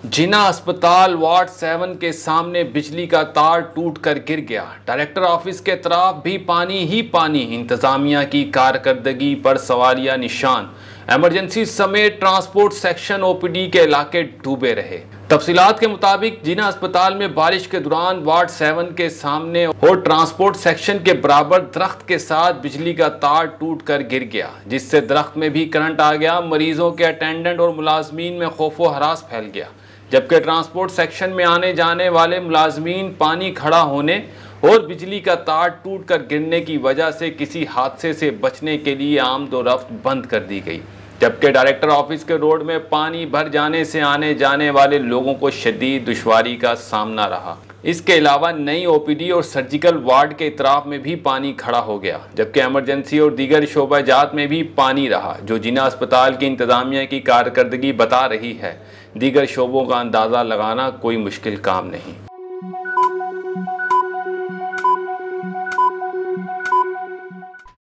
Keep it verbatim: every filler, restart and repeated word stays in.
जिना अस्पताल ward seven के सामने बिजली का तार टूटकर गिर गया। डायरेक्टर ऑफिस के तरफ भी पानी ही पानी। इंतजामिया की कारकर्दगी पर सवालिया निशान। इमरजेंसी समेत ट्रांसपोर्ट सेक्शन ओपीडी के इलाके डूबे रहे। तफसीलात के मुताबिक जिना अस्पताल में बारिश के दौरान वार्ड सेवन के सामने और ट्रांसपोर्ट सेक्शन के बराबर दरख्त के साथ बिजली का तार टूटकर गिर गया, जिससे दरख्त में भी करंट आ गया। मरीजों के अटेंडेंट और मुलाजमीन में खौफो हरास फैल गया, जबकि ट्रांसपोर्ट सेक्शन में आने जाने वाले मुलाजमीन पानी खड़ा होने और बिजली का तार टूटकर गिरने की वजह से किसी हादसे से बचने के लिए आमदोरफ्त बंद कर दी गई। जबकि डायरेक्टर ऑफिस के रोड में पानी भर जाने से आने जाने वाले लोगों को शदीद दुश्वारी का सामना रहा। इसके अलावा नई ओपीडी और सर्जिकल वार्ड के इतराफ में भी पानी खड़ा हो गया, जबकि इमरजेंसी और दीगर शोबाजात में भी पानी रहा, जो जिना अस्पताल की इंतजामिया की कारकर्दगी बता रही है। दीगर शोबों का अंदाज़ा लगाना कोई मुश्किल काम नहीं।